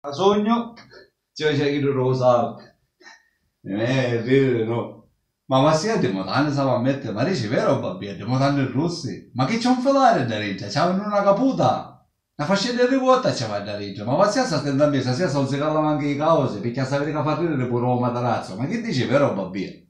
sogno, c'è chi lo sa, no. Ma sia di mutande stava a mettere, ma dici vero babbi, di mutande russi? Ma che c'è un felare da riccia? C'avevano una caputa? La fascetta di vuota c'aveva da riccia, ma sia sta stendo a me, sia sono si callava anche i cause, perché sapete che fa ridere pure un matarazzo, ma che dici vero babbi?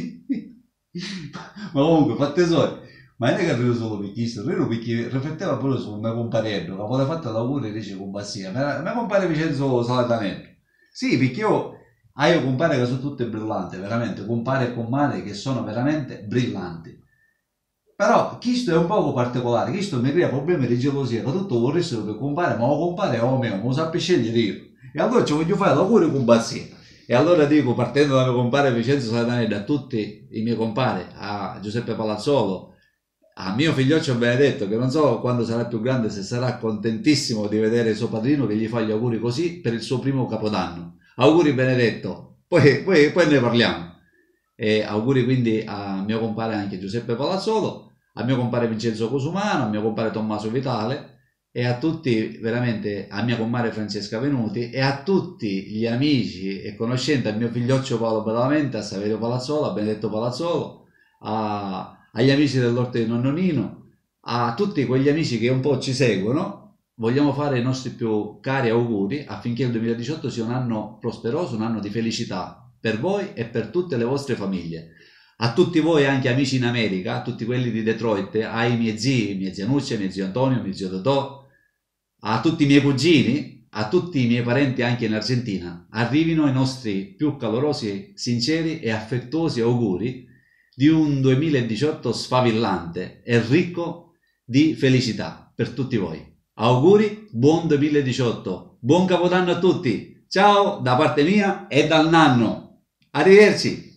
Ma comunque, fate tesoro, ma non è che rido solo perché sto, rido perché rifletteva pure sul mio comparetto, che aveva fatto lavoro e dice con bassia, ma mio compare Vincenzo Salatanello. Sì, perché io compare che sono tutte brillanti, veramente, compare e compare che sono veramente brillanti. Però questo è un poco particolare, questo mi crea problemi di gelosia, che tutto vorressero che compare, ma lo compare è o mio, non lo sappia scegliere io. E allora ci voglio fare lavoro con bassia. E allora dico, partendo da mio compare Vincenzo Salatanelli, a tutti i miei compari, a Giuseppe Palazzolo, a mio figlioccio Benedetto, che non so quando sarà più grande, se sarà contentissimo di vedere suo padrino che gli fa gli auguri così per il suo primo capodanno. Auguri Benedetto, poi ne parliamo. E auguri quindi a mio compare anche Giuseppe Palazzolo, a mio compare Vincenzo Cosumano, a mio compare Tommaso Vitale, e a tutti, veramente, a mia comare Francesca Venuti e a tutti gli amici e conoscenti, a mio figlioccio Paolo Badalamenti, a Saverio Palazzolo, a Benedetto Palazzolo, agli amici dell'Orto di Nonno Nino, a tutti quegli amici che un po' ci seguono. Vogliamo fare i nostri più cari auguri affinché il 2018 sia un anno prosperoso, un anno di felicità per voi e per tutte le vostre famiglie. A tutti voi, anche amici in America, a tutti quelli di Detroit, ai miei zii, mia zia Nuccia, mio zio Antonio, mio zio Totò, a tutti i miei cugini, a tutti i miei parenti anche in Argentina, arrivino i nostri più calorosi, sinceri e affettuosi auguri di un 2018 sfavillante e ricco di felicità per tutti voi. Auguri, buon 2018, buon Capodanno a tutti, ciao da parte mia e dal nanno, arrivederci!